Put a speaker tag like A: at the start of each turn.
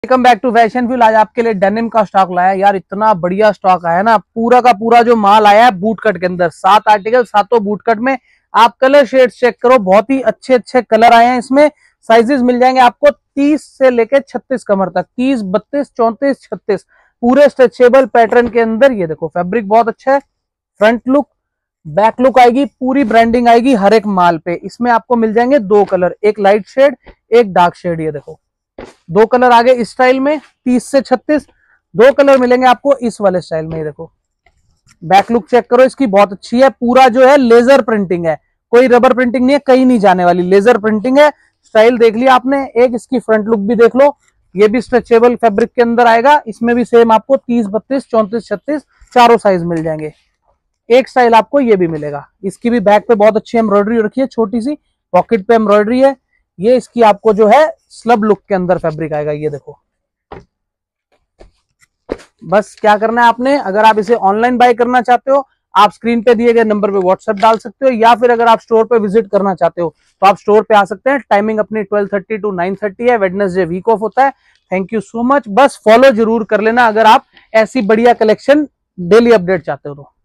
A: Welcome back to fashion fuel. आज आपके लिए डेनिम का स्टॉक लाया यार, इतना बढ़िया स्टॉक आया ना। पूरा का पूरा जो माल आया है बूट कट के अंदर, 7 आर्टिकल, सातों बूट कट में। आप कलर शेड्स चेक करो, बहुत ही अच्छे अच्छे कलर आए हैं इसमें। साइजेस मिल जाएंगे आपको 30 से लेके 36 कमर तक, 30, 32, 34, 36, पूरे स्ट्रेचेबल पैटर्न के अंदर। ये देखो फैब्रिक बहुत अच्छा है। फ्रंट लुक, बैक लुक आएगी, पूरी ब्रांडिंग आएगी हर एक माल पे। इसमें आपको मिल जाएंगे 2 कलर, एक लाइट शेड, एक डार्क शेड। ये देखो 2 कलर आगे इस स्टाइल में 30 से 36, 2 कलर मिलेंगे आपको इस वाले स्टाइल में। ये देखो बैक लुक चेक करो इसकी, बहुत अच्छी है। पूरा जो है लेजर प्रिंटिंग है, कोई रबर प्रिंटिंग नहीं है, कहीं नहीं जाने वाली, लेजर प्रिंटिंग है। स्टाइल देख लिया आपने, एक इसकी फ्रंट लुक भी देख लो। ये भी स्ट्रेचेबल फैब्रिक के अंदर आएगा। इसमें भी सेम आपको 30, 32, 34, 36 चारों साइज मिल जाएंगे। एक स्टाइल आपको ये भी मिलेगा। इसकी भी बैक पे बहुत अच्छी एम्ब्रॉयडरी रखी है, छोटी सी पॉकेट पे एम्ब्रॉयडरी है। ये इसकी आपको जो है स्लब लुक के अंदर फैब्रिक आएगा। ये देखो, बस क्या करना है आपने, अगर आप इसे ऑनलाइन बाय करना चाहते हो, आप स्क्रीन पे दिए गए नंबर पे व्हाट्सएप डाल सकते हो, या फिर अगर आप स्टोर पे विजिट करना चाहते हो तो आप स्टोर पे आ सकते हैं। टाइमिंग अपनी 12:30 to 9:30 है। वेडनेसडे वीक ऑफ होता है। Thank you so much. बस फॉलो जरूर कर लेना अगर आप ऐसी बढ़िया कलेक्शन डेली अपडेट चाहते हो तो।